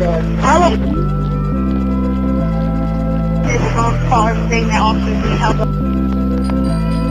I will. His phone call saying that officers need help.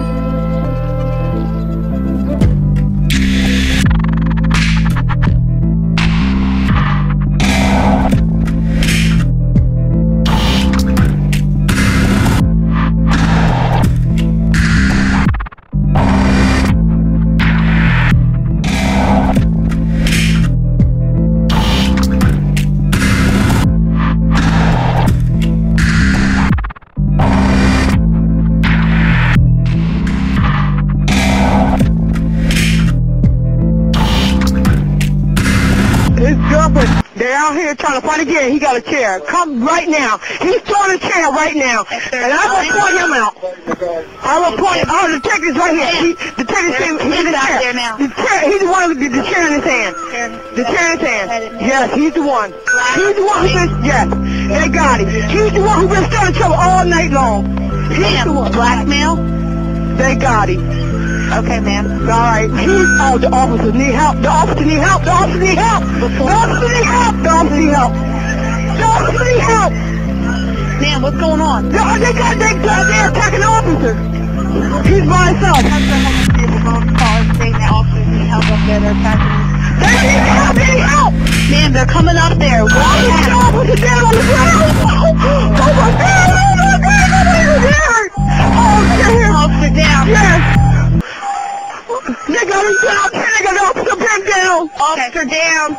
His girlfriend, they're out here trying to fight again. He got a chair. Come right now. He's throwing a chair right now. And I will point him out. I will point him out. Oh, the detective's right here. The detective's he's in the chair. The chair. He's the one with the chair in his hand. The chair in his hand. Yes, he's the one. He's the one who's been, yes, they got him. He's the one who's been starting trouble all night long. He's the one. Blackmail? They got him. Okay, ma'am. All right. Oh, the officers need help. The officers need help. The officers need help. The officers need help. The officers need help. The officers need help. Ma'am, what's going on? They're attacking the officers. He's by himself. His phone call saying that officers need help up there. They're attacking. They need help. They need help. Ma'am, they're coming up there. Oh, the officers down on the ground. Oh, my God. Oh, my God. Nobody's there. Oh, shit. Officer down. Yes. They got him down. They got the officer pinned down. Officer down.